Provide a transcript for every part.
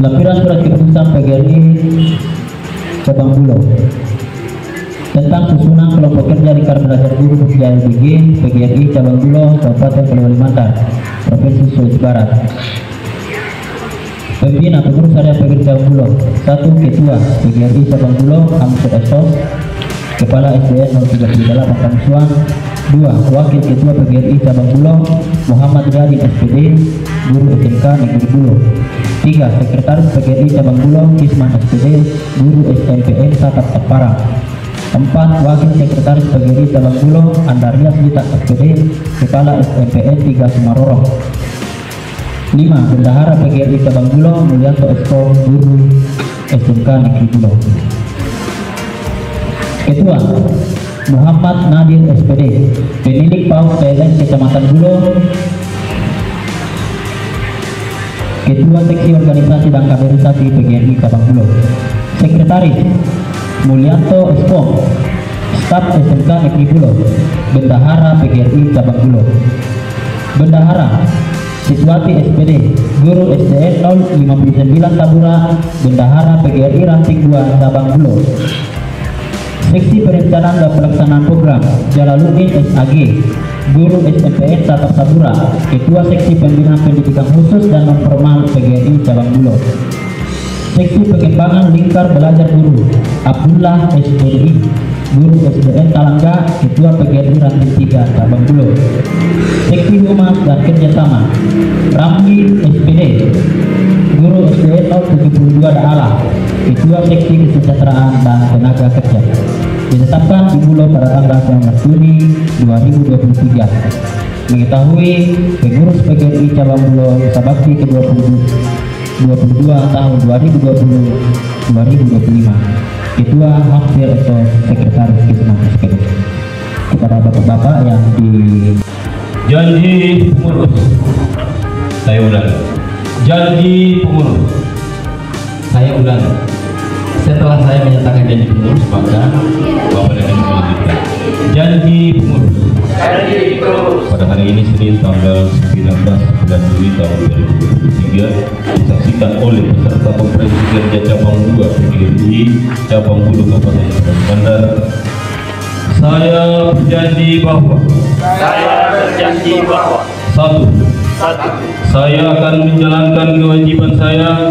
Lampiran surat keputusan PGRI Cabang Bulo tentang susunan kelompok kerja Lingkar Belajar Guru JLBG PGRI Cabang Bulo Kabupaten Kalimantan Provinsi Sulawesi Barat. Pembina pengurus harian PGRI Cabang Bulo: 1. Ketua PGRI Cabang Bulo Hamzah Esos, Kepala SDN 038 Kamsuan. 2. Wakil Ketua PGRI Cabang Bulo Muhammad Radin SPD, Guru SMK Negeri Bulo. 3. Sekretaris PGRI Cabang Bulo Kisman SPD, Guru SMPN Satap Parang. 4. Wakil Sekretaris PGRI Cabang Bulo Andaria Sita SPD, Kepala SMPN 3 Sumarorong. 5. Bendahara PGRI Cabang Bulo Mulyanto Esko, Guru SMK Negeri Bulo. Ketua Muhammad Nadir SPD, Penilik PAUD PLN Kecamatan Bulo. Ketua Seksi Organisasi dan Kaderisasi PGRI Cabang Bulo. Sekretaris Mulyanto Eskom, Staf SMK Negeri Bulo. Bendahara PGRI Cabang Bulo. Bendahara Siswati SPD, Guru SDN 059 Tabura, Bendahara PGRI Ranting 2 Cabang Bulo. Seksi Perencanaan dan Pelaksanaan Program Jalaluddin SAG, Guru SMPN Satap Sabura, Ketua Seksi Pembinaan Pendidikan Khusus dan Non-Formal PGRI Cabang Bulo. Seksi Pengembangan Lingkar Belajar Guru Abdullah SPDI, Guru SDN Talangga, Ketua PGRI Ranting 3 Cabang Bulo. Seksi Humas dan Kerjasama Ramli SPD, Guru SDN 072 Daala, Ketua Seksi Kesejahteraan dan Tenaga Kerja. Ditetapkan di Bulo pada tanggal 19 Juni 2023. Mengetahui pengurus PGRI Cabang Bulo Sabakti ke-22 tahun 2020-2025. Ketua Hamzah Esos, Sekretaris Kisman SPD. Kepada bapak-bapak yang di janji pengurus, saya ulangi. Janji pengurus, saya ulangi. Setelah saya menyatakan janji pengurus, maka Bapak dan Ibu melanjutkan. Janji pengurus. Janji pengurus. Pada hari ini Senin tanggal 19 bulan Juli tahun 2023 disaksikan oleh peserta konferensi kerja cabang 2 PGRI Cabang Bulo Kabupaten Kalimantan. Saya berjanji bahwa 1. Saya akan menjalankan kewajiban saya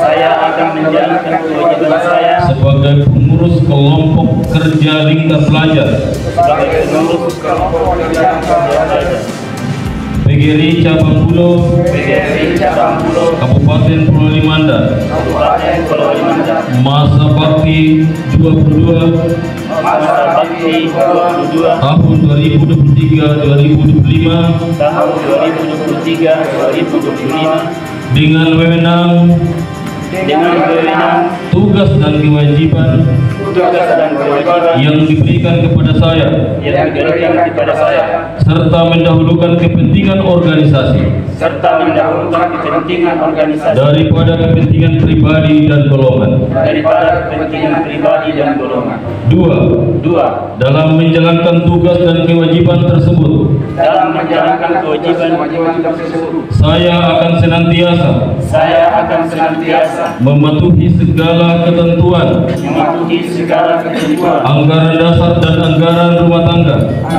sebagai pengurus kelompok kerja Lingkar Belajar PGRI Cabang Bulo Kabupaten Pulau Limandan masa bakti 22 tahun 2023-2025 dengan wewenang tugas dan kewajiban yang diberikan kepada saya serta mendahulukan kepentingan organisasi daripada kepentingan pribadi dan golongan. 2. Dalam menjalankan tugas dan kewajiban tersebut, saya akan senantiasa mematuhi segala ketentuan anggaran dasar dan anggaran rumah tangga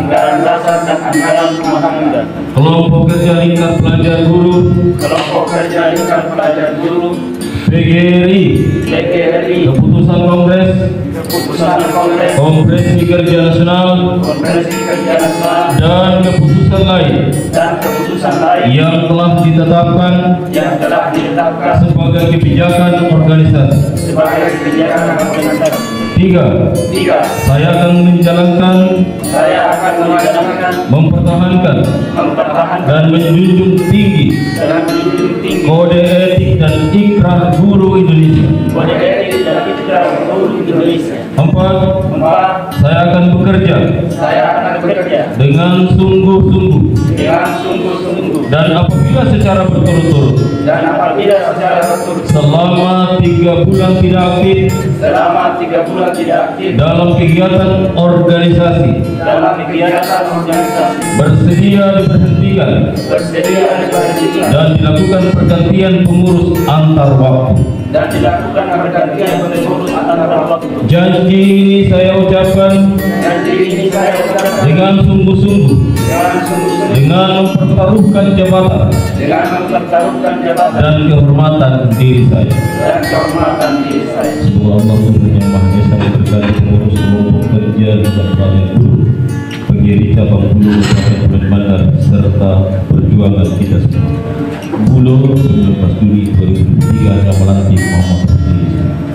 kelompok kerja Lingkar Belajar Guru PGRI, keputusan Kongres Kerja Nasional dan keputusan lain yang telah ditetapkan sebagai kebijakan organisasi. 3. Saya akan menjalankan, mempertahankan dan menjunjung tinggi kode etik dan ikrar guru Indonesia. 4. Saya akan bekerja dengan sungguh-sungguh dan apabila secara berturut-turut selama 3 bulan tidak aktif dalam kegiatan organisasi bersedia diberhentikan dan dilakukan pergantian pengurus antar waktu. dan dilakukan pergantian pengurus antara waktu. Janji ini saya ucapkan Janji ini saya ucapkan dengan sungguh-sungguh, dengan sungguh-sungguh, dengan mempertaruhkan jabatan dengan mempertaruhkan jabatan dan kehormatan diri saya. dan kehormatan diri saya. Semoga Allah Subhanahu yang Maha Esa memberkati pengurus seluruh pekerja dan kalian guru, pendiri cabang Bulu Kabupaten Bandar serta perjuangan kita semua. Bulu 19 Juli 2003 yang melantik Muhammad Hadi.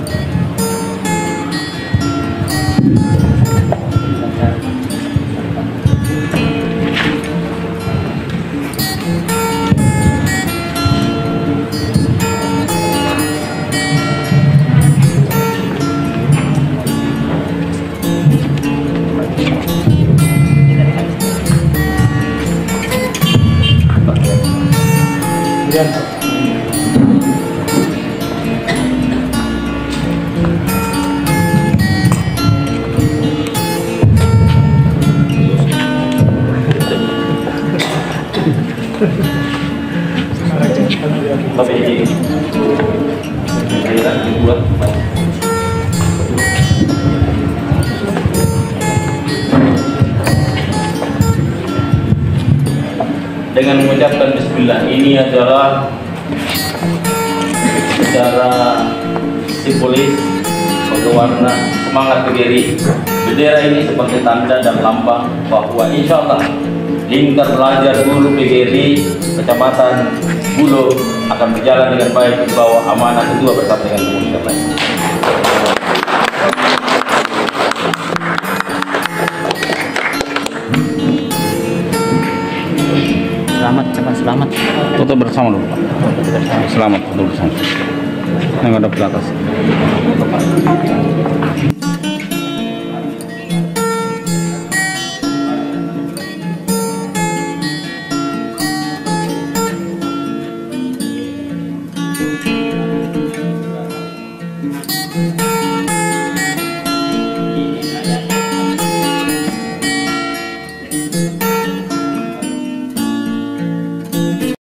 Tapi ini dibuat dengan mengucapkan bismillah. Ini adalah secara simbolis berwarna semangat PGRI. Bendera ini sebagai tanda dan lambang bahwa insya Allah lingkar belajar guru PGRI Kecamatan Bulu akan berjalan dengan baik di bawah amanah kedua bersama dengan pengurus yang lain. Selamat, cepat selamat. Foto bersama dulu. Selamat foto bersama. Menghadap ke atas.